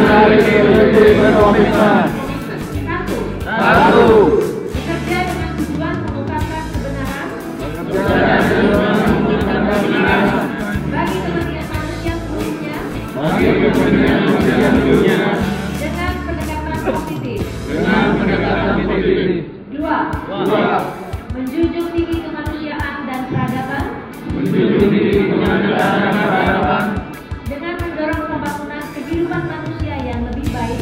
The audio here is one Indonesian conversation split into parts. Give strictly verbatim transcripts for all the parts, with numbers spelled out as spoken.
Jurnalis lebih berkomitmen. Satu. Satu. Bekerja dengan tujuan mengungkapkan kebenaran. Bekerja dengan tujuan mengungkapkan kebenaran. Bagi kepentingan manusia seluruhnya. Bagi kepentingan manusia seluruhnya. Dengan pendekatan positif. Dengan pendekatan positif. Dua. Dua. Menjunjung tinggi kemanusiaan dan peradaban. Menjunjung tinggi kemanusiaan dan peradaban. Dengan mendorong pembangunan kehidupan manusia yang lebih baik.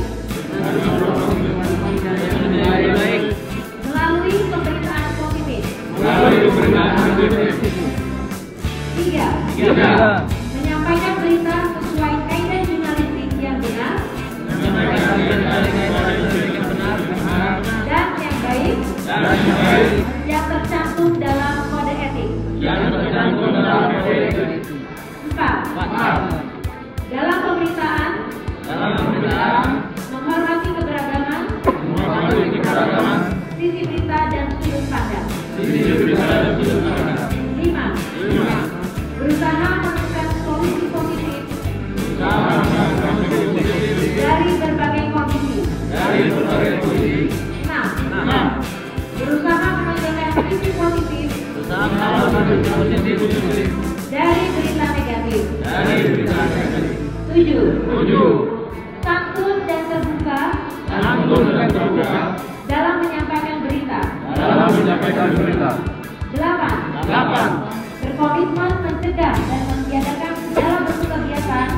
Melalui pemberitaan positif. Melalui pemberitaan positif. Tiga. Tiga. Menyampaikan berita sesuai kaidah jurnalistik yang benar. Menyampaikan berita sesuai kaidah yang benar Dan yang baik. dan yang baik. Yang tercantum dalam kode etik. Yang tercantum dalam kode etik. Empat. Empat. Dalam pemberitaan. Dalam pemberitaan. Menghormati keberagaman. Menghormati keberagaman. Sisi berita dan sudut pandang. Sisi berita dan sudut pandang. Lima. Lima. Berusaha menemukan solusi positif. Usaha menemukan solusi positif. Dari berbagai kondisi. Dari berbagai kondisi. Enam. Enam. Berusaha menonjolkan sisi positif. Usaha menemukan sisi positif. Dari berita negatif. Dari berita negatif. Tujuh. Tujuh. Santun dan terbuka. Santun dan terbuka. Dalam menyampaikan berita. Dalam menyampaikan berita. Delapan. Delapan. Berkomitmen mencegah dan mentiadakan segala bentuk kegiatan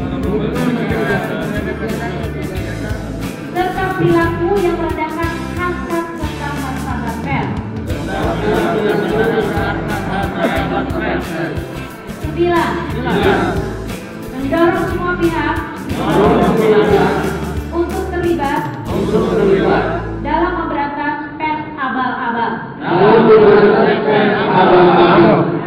serta perilaku yang merendahkan hak-hak serta martabat pers. Sembilan. Mendorong semua pihak untuk terlibat Untuk terlibat. dalam memberantas pers abal-abal. Dalam memberantas pers abal-abal.